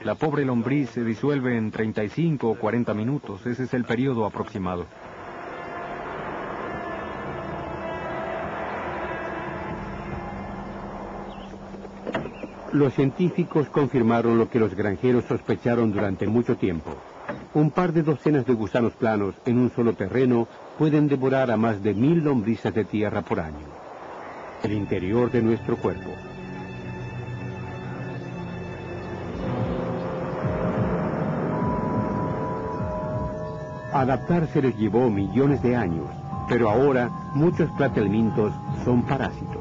La pobre lombriz se disuelve en 35 o 40 minutos. Ese es el periodo aproximado. Los científicos confirmaron lo que los granjeros sospecharon durante mucho tiempo. Un par de docenas de gusanos planos en un solo terreno pueden devorar a más de 1000 lombrices de tierra por año. El interior de nuestro cuerpo. Adaptarse les llevó millones de años, pero ahora muchos platelmintos son parásitos.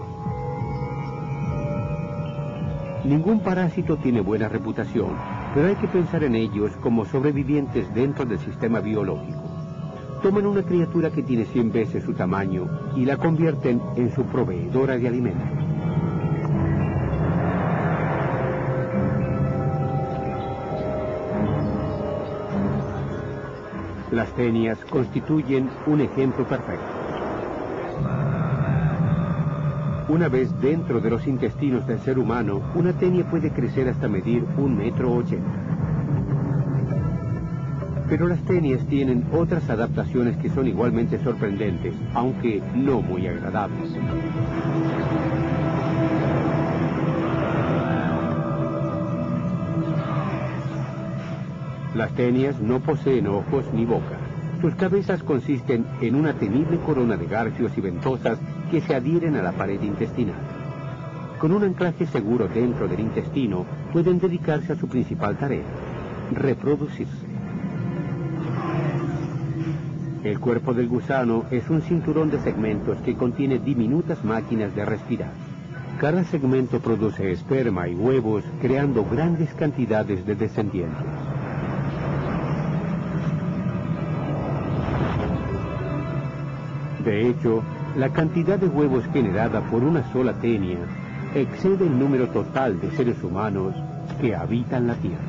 Ningún parásito tiene buena reputación, pero hay que pensar en ellos como sobrevivientes dentro del sistema biológico. Toman una criatura que tiene 100 veces su tamaño y la convierten en su proveedora de alimentos. Las tenias constituyen un ejemplo perfecto. Una vez dentro de los intestinos del ser humano, una tenia puede crecer hasta medir 1,80 m. Pero las tenias tienen otras adaptaciones que son igualmente sorprendentes, aunque no muy agradables. Las tenias no poseen ojos ni boca. Sus cabezas consisten en una temible corona de garfios y ventosas que se adhieren a la pared intestinal. Con un anclaje seguro dentro del intestino, pueden dedicarse a su principal tarea, reproducirse. El cuerpo del gusano es un cinturón de segmentos que contiene diminutas máquinas de respirar. Cada segmento produce esperma y huevos, creando grandes cantidades de descendientes. De hecho, la cantidad de huevos generada por una sola tenia excede el número total de seres humanos que habitan la Tierra.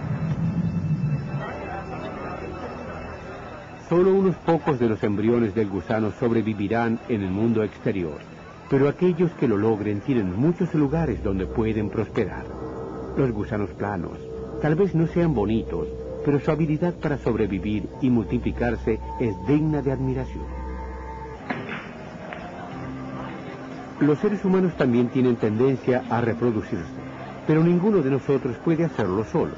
Solo unos pocos de los embriones del gusano sobrevivirán en el mundo exterior, pero aquellos que lo logren tienen muchos lugares donde pueden prosperar. Los gusanos planos tal vez no sean bonitos, pero su habilidad para sobrevivir y multiplicarse es digna de admiración. Los seres humanos también tienen tendencia a reproducirse, pero ninguno de nosotros puede hacerlo solo.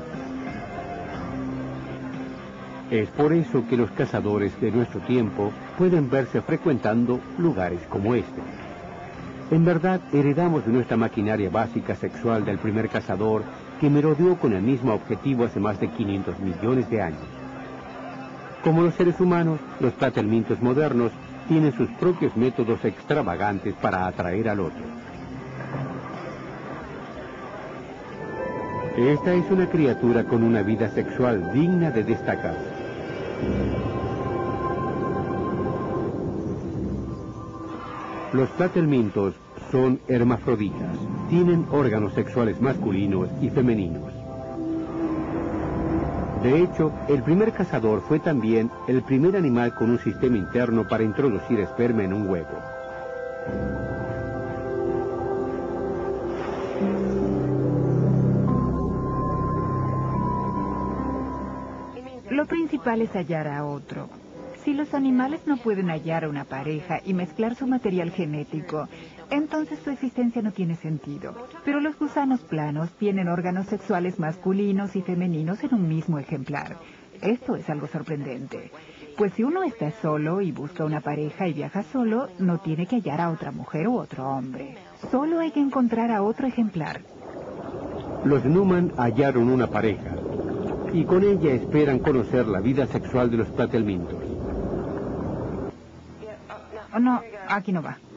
Es por eso que los cazadores de nuestro tiempo pueden verse frecuentando lugares como este. En verdad, heredamos de nuestra maquinaria básica sexual del primer cazador que merodeó con el mismo objetivo hace más de 500 millones de años. Como los seres humanos, los platelmintos modernos tienen sus propios métodos extravagantes para atraer al otro. Esta es una criatura con una vida sexual digna de destacar. Los platelmintos son hermafroditas, tienen órganos sexuales masculinos y femeninos. De hecho, el primer cazador fue también el primer animal con un sistema interno para introducir esperma en un huevo. Lo principal es hallar a otro. Si los animales no pueden hallar a una pareja y mezclar su material genético, entonces su existencia no tiene sentido. Pero los gusanos planos tienen órganos sexuales masculinos y femeninos en un mismo ejemplar. Esto es algo sorprendente. Pues si uno está solo y busca una pareja y viaja solo, no tiene que hallar a otra mujer u otro hombre. Solo hay que encontrar a otro ejemplar. Los Newman hallaron una pareja, y con ella esperan conocer la vida sexual de los platelmintos. Oh, no, aquí no va.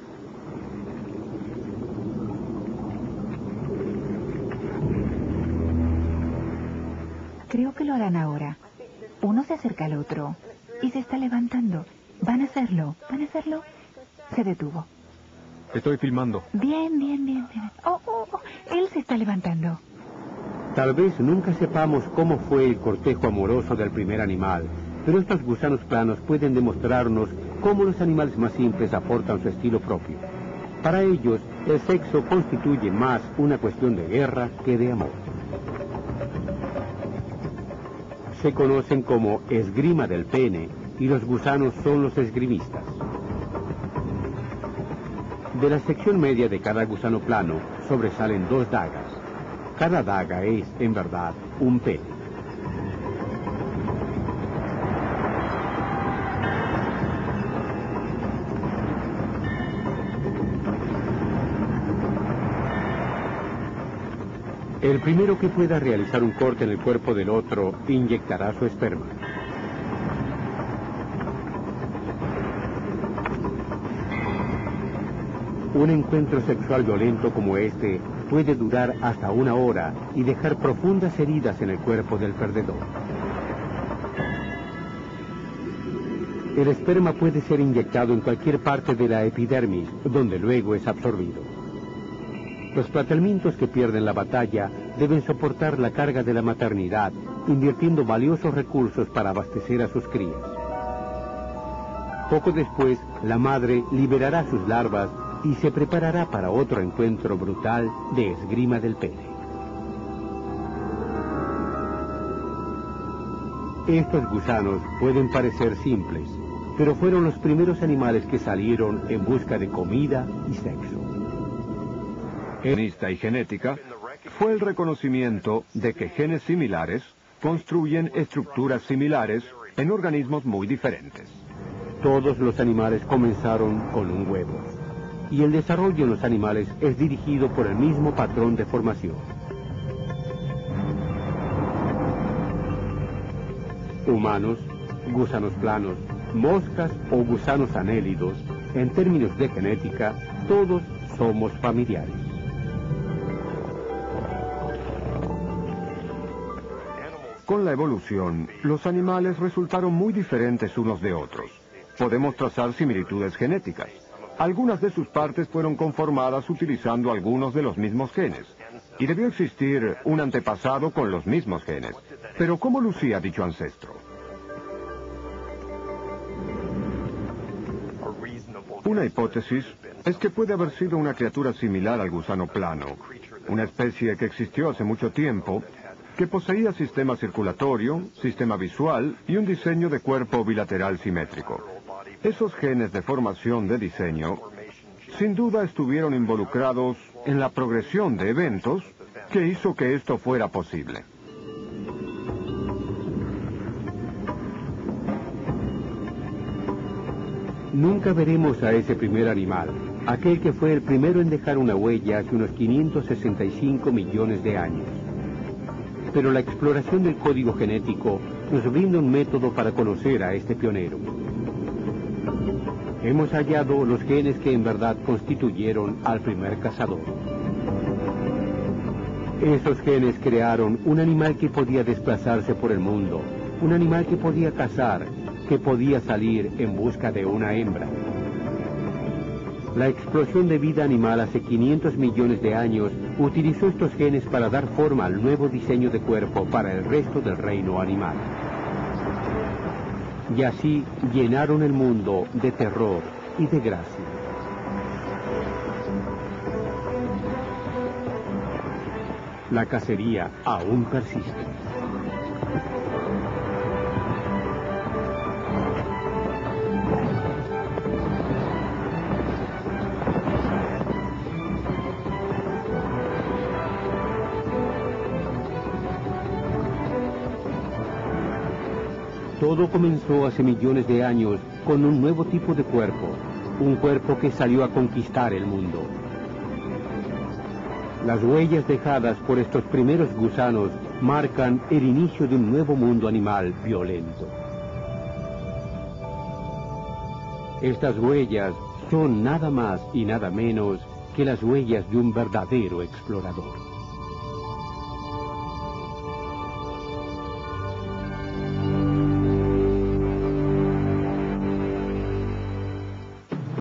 Creo que lo harán ahora. Uno se acerca al otro y se está levantando. Van a hacerlo, van a hacerlo. Se detuvo. Estoy filmando. Bien, bien, bien, bien. Oh, él se está levantando. Tal vez nunca sepamos cómo fue el cortejo amoroso del primer animal, pero estos gusanos planos pueden demostrarnos cómo los animales más simples aportan su estilo propio. Para ellos, el sexo constituye más una cuestión de guerra que de amor. se conocen como esgrima del pene y los gusanos son los esgrimistas. De la sección media de cada gusano plano sobresalen 2 dagas. Cada daga es, en verdad, un pene. El primero que pueda realizar un corte en el cuerpo del otro inyectará su esperma. Un encuentro sexual violento como este puede durar hasta 1 hora y dejar profundas heridas en el cuerpo del perdedor. El esperma puede ser inyectado en cualquier parte de la epidermis, donde luego es absorbido. Los platelmintos que pierden la batalla deben soportar la carga de la maternidad, invirtiendo valiosos recursos para abastecer a sus crías. Poco después, la madre liberará sus larvas y se preparará para otro encuentro brutal de esgrima del pene. Estos gusanos pueden parecer simples, pero fueron los primeros animales que salieron en busca de comida y sexo. Y genética fue el reconocimiento de que genes similares construyen estructuras similares en organismos muy diferentes. Todos los animales comenzaron con un huevo, y el desarrollo en los animales es dirigido por el mismo patrón de formación. Humanos, gusanos planos, moscas o gusanos anélidos, en términos de genética, todos somos familiares. Con la evolución, los animales resultaron muy diferentes unos de otros. Podemos trazar similitudes genéticas. Algunas de sus partes fueron conformadas utilizando algunos de los mismos genes. Y debió existir un antepasado con los mismos genes. Pero ¿cómo lucía dicho ancestro? Una hipótesis es que puede haber sido una criatura similar al gusano plano, una especie que existió hace mucho tiempo, que poseía sistema circulatorio, sistema visual y un diseño de cuerpo bilateral simétrico. Esos genes de formación de diseño, sin duda estuvieron involucrados en la progresión de eventos que hizo que esto fuera posible. Nunca veremos a ese primer animal, aquel que fue el primero en dejar una huella hace unos 565 millones de años. Pero la exploración del código genético nos brinda un método para conocer a este pionero. Hemos hallado los genes que en verdad constituyeron al primer cazador. Esos genes crearon un animal que podía desplazarse por el mundo, un animal que podía cazar, que podía salir en busca de una hembra. La explosión de vida animal hace 500 millones de años utilizó estos genes para dar forma al nuevo diseño de cuerpo para el resto del reino animal. Y así llenaron el mundo de terror y de gracia. La cacería aún persiste. Todo comenzó hace millones de años con un nuevo tipo de cuerpo, un cuerpo que salió a conquistar el mundo. Las huellas dejadas por estos primeros gusanos marcan el inicio de un nuevo mundo animal violento. Estas huellas son nada más y nada menos que las huellas de un verdadero explorador.